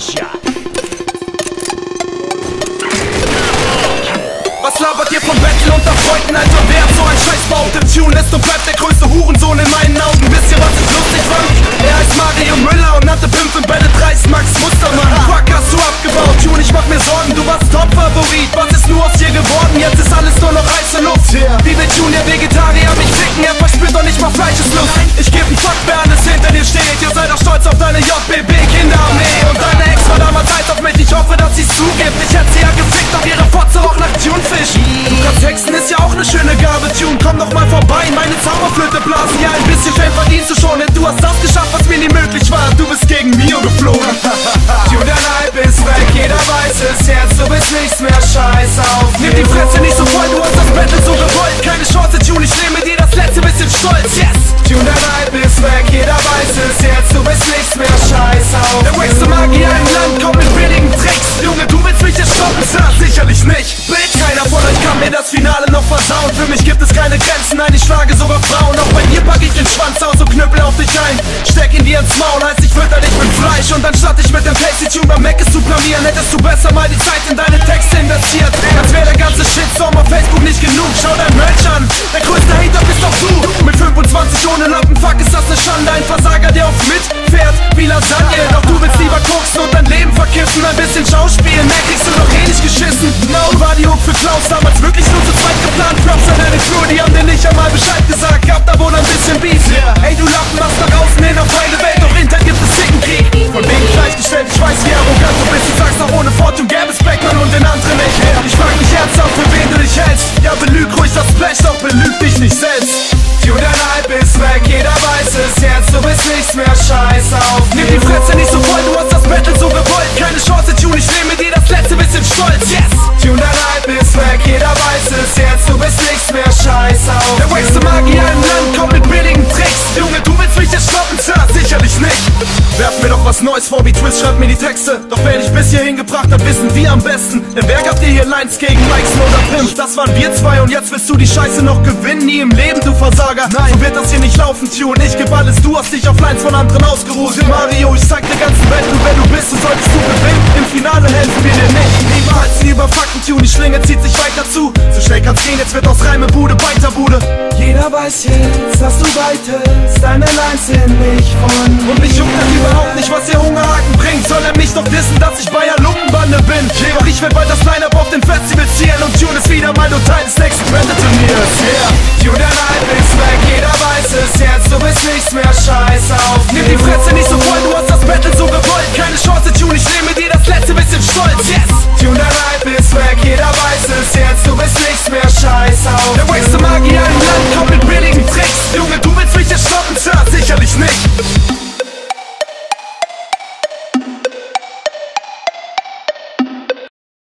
Was labert ihr vom Battle unter Freunden, Alter? Wer hat so ein Scheiß behauptet? Tune ist und bleibt der größte Hurensohn in meinen Augen. Wisst ihr, was ich lustig fand? Er heißt Mario Müller und hatte 5 im Bälle 30 Max Mustermann. Fuck, hast du abgebaut, Tune, ich mach mir Sorgen. Du warst Top-Favorit, was ist nur aus dir geworden? Jetzt ist alles nur noch heiße Luft. Wie will Tune, der Vegetarier, mich ficken? Er verspürt doch nicht mal Fleischeslust. Ich geb 'n Fuck, wer alles hinter dir steht. Ihr seid doch stolz auf deine JBB-Kinderarmee. Und deine Ex war damals heiß auf mich. Ich hoffe, dass sie's zugibt. Ich hätte sie ja gefickt, doch ihre Fotze roch nach Tunefisch. Du kannst texten, ist ja auch ne schöne Gabe. Tune, komm doch mal vorbei, meine Zauberflöte blasen. Ja, ein bisschen Fame verdienst du schon, denn du hast das geschafft, was mir nie möglich war. Du bist gegen Mio geflogen. Tune, dein Hype ist weg, jeder weiß es jetzt. Du bist nichts mehr, scheiß auf. Nimm die Fresse nicht so voll, du hast das Battle so gewollt. Keine Chance, Tune, ich nehme dir das letzte bisschen Stolz, yes. Tune, dein Hype ist weg, jeder weiß es jetzt. Du bist nichts mehr, scheiß auf. Der wackste Magier im Land kommt mit billigen Tricks. Junge, du willst mich jetzt stoppen, Sir? Sicherlich nicht. Bitch, keiner von euch kann mir das Finale noch versauen. Für mich gibt es keine Grenzen, nein, ich schlage sogar Frauen. Auch bei dir pack ich den Schwanz aus und knüppel auf dich ein. Steck ihn dir ins Maul, heißt ich fütter dich mit Fleisch. Und anstatt dich mit dem Tasty-Tune beim Mac zu blamieren, hättest du besser mal die Zeit in deine Texte investiert. Als wäre der ganze Shitstorm auf Facebook nicht genug. Schau dein Merch an, der größte Hater bist doch du. Mit 25 ohne Lampen, fuck, ist das ne Schande. Ein Versager, der auf mitfährt wie Lasagne. Doch du willst lieber koksen und dein Leben verkiffen. Ein bisschen Schauspielen, mehr kriegst du doch eh nicht geschissen. No, war die Hook für Klaus damals wirklich nur zu zweit geplant. Props an deine Crew, die haben dir nicht einmal Bescheid gesagt. Gab da wohl ein bisschen Beef. Ey, du Lappen machst nach außen hin auf heile Welt, doch intern gibt es Zickenkrieg. Von wegen gleichgestellt, ich weiß wie arrogant du bist. Du sagst auch ohne Fortune gäbe es Beckmann und den anderen nicht. Ich frag mich ernsthaft, für wen du dich hältst. Ja, belüg ruhig das Blech, doch belüg dich nicht selbst. Tune, dein Hype ist weg, jeder weiß es jetzt. Du bist nichts mehr, scheiß auf. Nimm die Fresse nicht so voll, du hast das Battle so gewollt. Keine Chance, Tune, ich nehme dir das letzte bisschen Stolz, yes. Tune, dein Hype ist weg, jeder weiß es jetzt. Du bist nichts mehr, scheiß auf. Der wackste Magier im Land kommt mit billigen Tricks. Junge, du willst mich jetzt stoppen, Sir? Sicherlich nicht. Werf mir doch was Neues vor, wie Twist schreibt mir die Texte. Doch wer dich bis hierhin gebracht hat, wissen wir am besten. Denn wer gab dir hier Lines gegen Likes oder Pimp? Das waren wir zwei und jetzt willst du die Scheiße noch gewinnen. Nie im Leben, du Versager. Nein, so wird das hier nicht laufen, Tune. Ich geb alles, du hast dich auf Lines von anderen ausgeruht. Mario, ich zeig der ganzen Welt, wer du bist und solltest du gewinnen. Im Finale helfen wir dir nicht. Niemals lieber Fakten, Tune. Die Schlinge zieht sich weiter zu. So schnell kann's gehen, jetzt wird aus Reimebude Beiterbude. Jeder weiß jetzt, dass du weitest. Deine Lines sind nicht von mir. Und mich juckt das überhaupt nicht, was ihr Hungerhaken bringt. Soll er mich doch wissen, dass ich bei der Lumpenbande bin. Doch ich will bald das Line-Up auf den Festivals ziehen. Und Tune ist wieder mal nur Teil des nächsten Battle-Turniers, yeah. Tune, dein Hype ist weg, jeder weiß es jetzt. Du bist nichts mehr, scheiß auf. Nimm die Fresse nicht so